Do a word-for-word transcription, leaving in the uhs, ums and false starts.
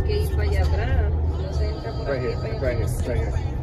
que ir para allá atrás. No se entra por Right aquí, here, para allá. right here, right here.